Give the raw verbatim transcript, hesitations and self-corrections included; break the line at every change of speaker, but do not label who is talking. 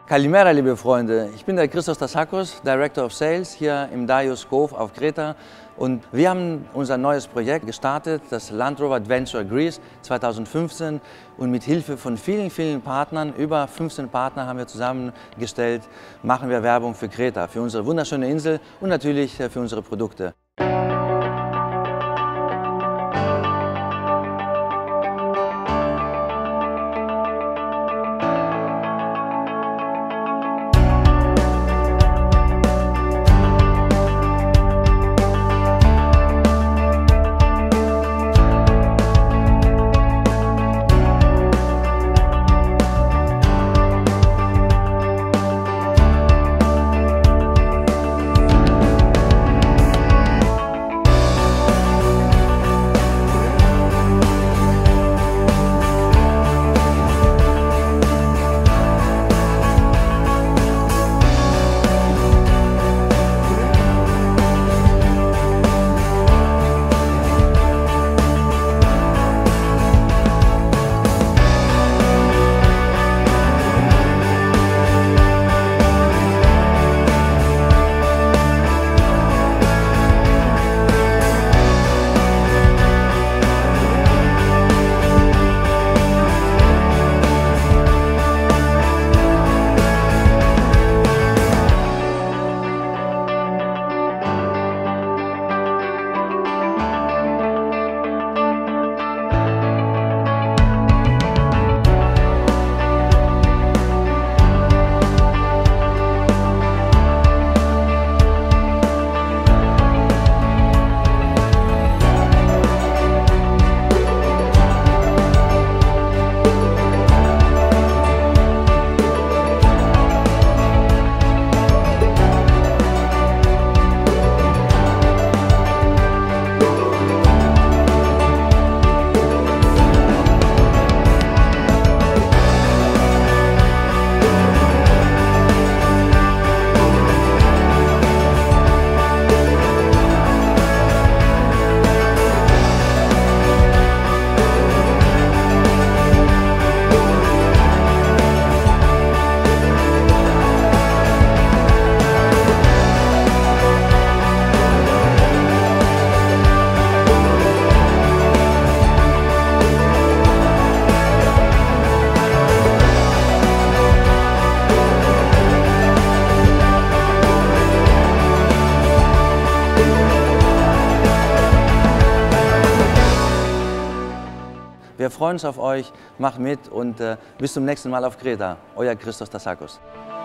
Kalimera, liebe Freunde, ich bin der Christos Tassakos, Director of Sales hier im Dios Cove auf Kreta, und wir haben unser neues Projekt gestartet, das Land Rover Adventure Greece zweitausendfünfzehn, und mit Hilfe von vielen, vielen Partnern, über fünfzehn Partner haben wir zusammengestellt, machen wir Werbung für Kreta, für unsere wunderschöne Insel und natürlich für unsere Produkte. Wir freuen uns auf euch, macht mit und äh, bis zum nächsten Mal auf Kreta. Euer Christos Tassakos.